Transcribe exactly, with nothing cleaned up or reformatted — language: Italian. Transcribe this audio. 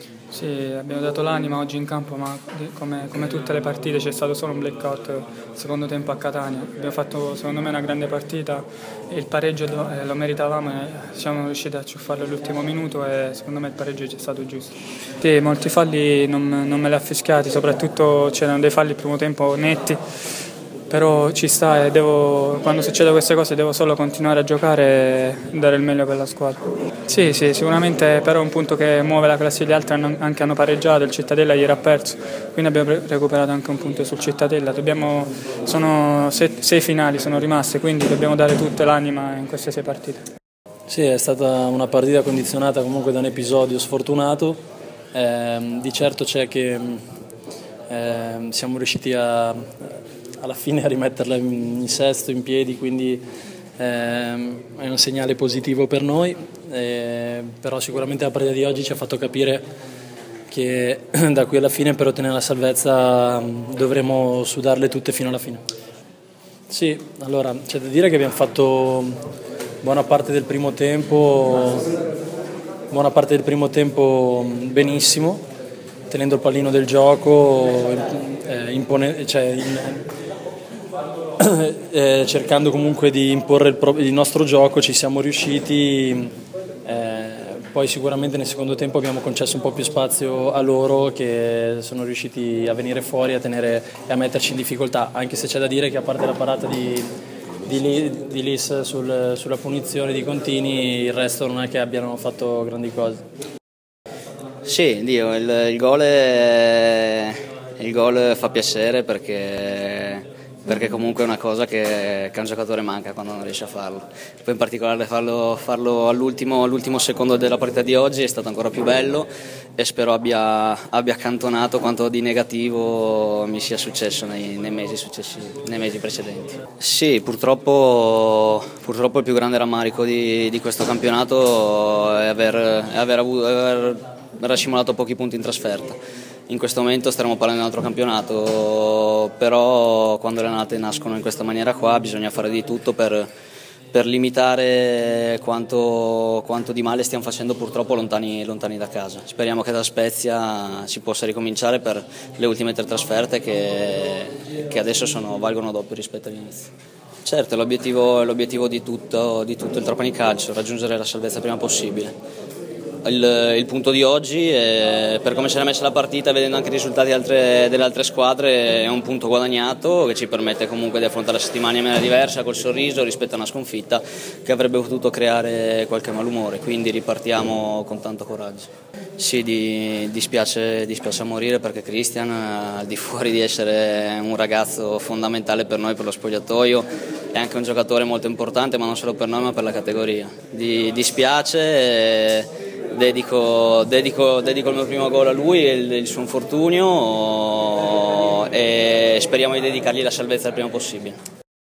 Sì, abbiamo dato l'anima oggi in campo, ma come, come tutte le partite c'è stato solo un blackout il secondo tempo a Catania. Abbiamo fatto secondo me una grande partita, il pareggio lo, eh, lo meritavamo e siamo riusciti a ciuffarlo all'ultimo minuto e secondo me il pareggio è stato giusto. Sì, molti falli non, non me li ha fischiati, soprattutto c'erano dei falli il primo tempo netti, però ci sta e devo, quando succedono queste cose devo solo continuare a giocare e dare il meglio per la squadra. Sì, sì, sicuramente però è un punto che muove la classe, gli altri hanno, anche hanno pareggiato, il Cittadella ieri ha perso, quindi abbiamo recuperato anche un punto sul Cittadella. Dobbiamo, sono sei, sei finali, sono rimaste, quindi dobbiamo dare tutta l'anima in queste sei partite. Sì, è stata una partita condizionata comunque da un episodio sfortunato, eh, di certo c'è che eh, siamo riusciti a alla fine a rimetterla in sesto, in piedi, quindi ehm, è un segnale positivo per noi, eh, però sicuramente la partita di oggi ci ha fatto capire che da qui alla fine per ottenere la salvezza dovremo sudarle tutte fino alla fine. Sì, allora c'è da dire che abbiamo fatto buona parte del primo tempo, buona parte del primo tempo benissimo, tenendo il pallino del gioco, eh, impone, cioè, in, Eh, cercando comunque di imporre il, pro- il nostro gioco, ci siamo riusciti, eh, poi sicuramente nel secondo tempo abbiamo concesso un po' più spazio a loro che sono riusciti a venire fuori a tenere, e a metterci in difficoltà, anche se c'è da dire che a parte la parata di, di, di Lis sul, sulla punizione di Contini, il resto non è che abbiano fatto grandi cose. Sì, Dio, il, il gol è, il gol fa piacere perché perché comunque è una cosa che, che a un giocatore manca quando non riesce a farlo. Poi in particolare farlo, farlo all'ultimo, all'ultimo secondo della partita di oggi è stato ancora più bello e spero abbia, abbia accantonato quanto di negativo mi sia successo nei, nei, mesi, successivi, nei mesi precedenti. Sì, purtroppo, purtroppo il più grande rammarico di, di questo campionato è aver, è aver, avuto, è aver racimolato pochi punti in trasferta. In questo momento staremo parlando di un altro campionato, però quando le annate nascono in questa maniera qua bisogna fare di tutto per, per limitare quanto, quanto di male stiamo facendo purtroppo lontani, lontani da casa. Speriamo che da Spezia si possa ricominciare per le ultime tre trasferte che, che adesso sono, valgono doppio rispetto all'inizio. Certo, l'obiettivo, l'obiettivo di, tutto, di tutto il Trapani Calcio, raggiungere la salvezza prima possibile. Il, il punto di oggi, è, per come si era messa la partita, vedendo anche i risultati altre, delle altre squadre, è un punto guadagnato che ci permette comunque di affrontare la settimana in maniera diversa, col sorriso rispetto a una sconfitta che avrebbe potuto creare qualche malumore, quindi ripartiamo con tanto coraggio. Sì, di, dispiace, dispiace a morire perché Christian, al di fuori di essere un ragazzo fondamentale per noi, per lo spogliatoio, è anche un giocatore molto importante, ma non solo per noi ma per la categoria. Di, dispiace. E, Dedico, dedico, dedico il mio primo gol a lui, il, il suo infortunio, e speriamo di dedicargli la salvezza il prima possibile.